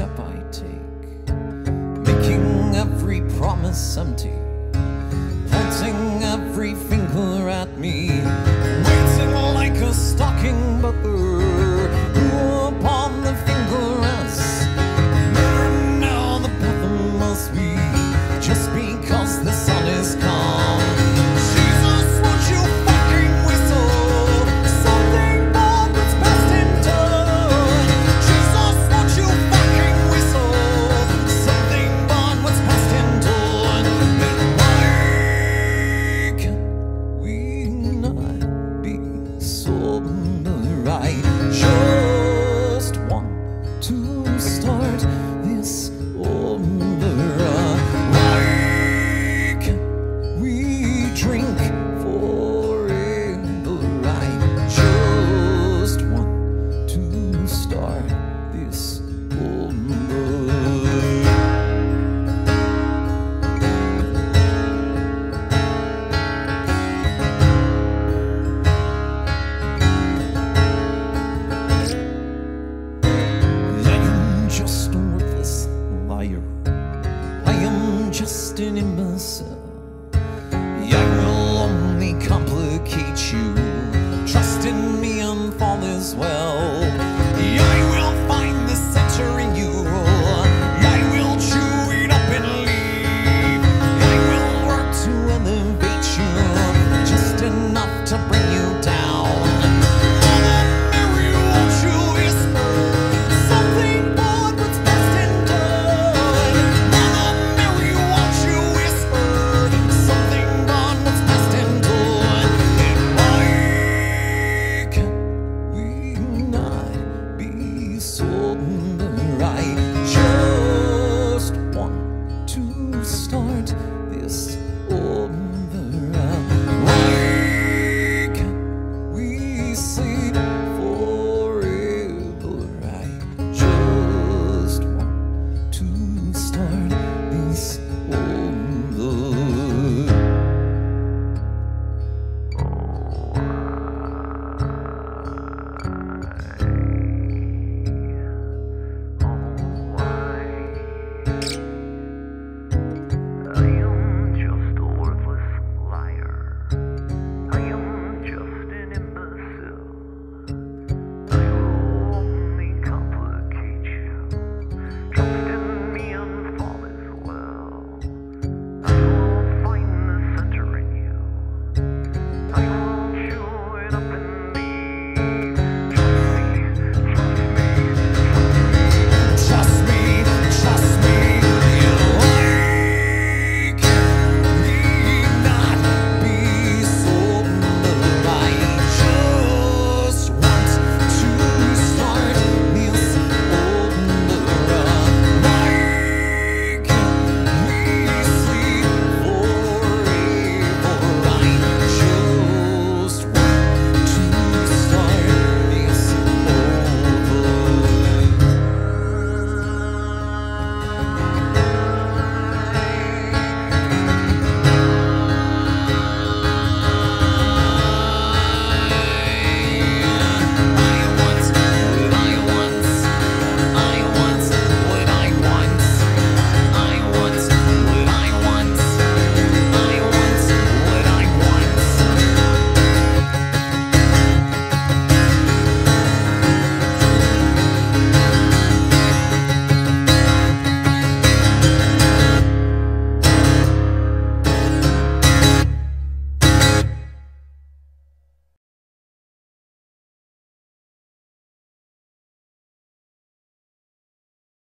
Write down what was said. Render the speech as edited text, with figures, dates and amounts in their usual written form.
step I take, making every promise empty, pointing every finger at me, waiting like a stocking mother upon the finger ends. Never know the bottom must be just because the sun is gone. Jesus, would you fucking whistle something bad that's past and done? Jesus, would you fucking whistle something bad what's past and done? And why can we not be sober? I just want to start this over. Why can we drink forever? I just want to start this over. Just a worthless liar. I am just an imbecile.